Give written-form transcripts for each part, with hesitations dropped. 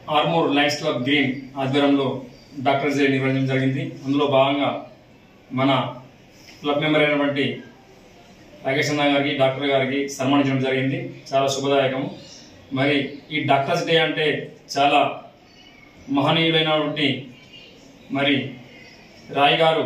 Armoor lions club green ఆధ్వర్యంలో doctors day నిర్వహించడం జరిగింది. అందులో భాగంగా మన క్లబ్ మెంబర్ అయినటువంటి రాకేష్ అన్న గారికి డాక్టర్ గారికి సన్మానించడం జరిగింది. చాలా శుభదాయకం. మరి ఈ డాక్టర్స్ డే అంటే చాలా మహనీయులైనటువంటి మరి రాయ్ గారు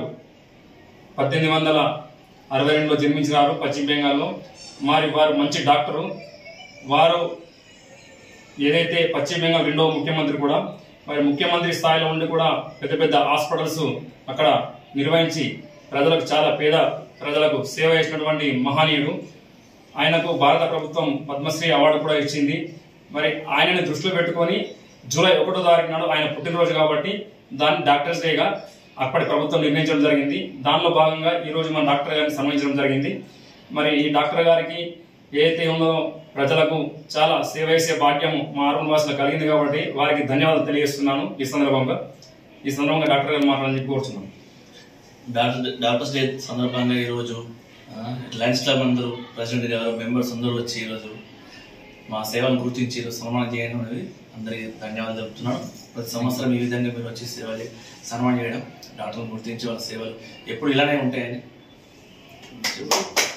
1862లో జన్మించినారు పశ్చిమ బెంగాల్లో. మరి వారు మంచి డాక్టరు. వారు ఏదైతే పశ్చిమ బెంగాల్ రెండవ ముఖ్యమంత్రి కూడా, మరి ముఖ్యమంత్రి స్థాయిలో ఉండి కూడా పెద్ద పెద్ద హాస్పిటల్స్ అక్కడ నిర్వహించి ప్రజలకు, చాలా పేద ప్రజలకు సేవ చేసినటువంటి మహనీయుడు. ఆయనకు భారత ప్రభుత్వం పద్మశ్రీ అవార్డు కూడా ఇచ్చింది. మరి ఆయనని దృష్టిలో పెట్టుకొని జూలై 1వ తారీఖు నాడు ఆయన పుట్టినరోజు కాబట్టి దాన్ని డాక్టర్స్ డేగా అప్పటి ప్రభుత్వం నిర్ణయించడం జరిగింది. దానిలో భాగంగా ఈరోజు మన డాక్టర్ గారిని సన్మానించడం జరిగింది. మరి ఈ డాక్టర్ గారికి ఏదైతే ఉందో ప్రజలకు చాలా సేవ చేసే భాగ్యం మా ఆర్మూర్ వాసులకు కలిగింది కాబట్టి వారికి ధన్యవాదాలు తెలియజేస్తున్నాను. ఈ సందర్భంగా డాక్టర్ గారు మాట్లాడాలని కోరుతున్నాను. డాక్టర్స్ డే సందర్భంగా ఈరోజు లయన్స్ క్లబ్ అందరూ, ప్రెసిడెంట్ గారు, మెంబర్స్ అందరూ వచ్చి ఈరోజు మా సేవలను గుర్తించి సన్మానం చేయడం అనేది అందరికీ ధన్యవాదాలు చెప్తున్నాను. ప్రతి సంవత్సరం ఈ విధంగా మీరు వచ్చి సేవలు సన్మానం చేయడం, డాక్టర్లను గుర్తించి వాళ్ళ సేవలు ఎప్పుడు ఇలానే ఉంటాయని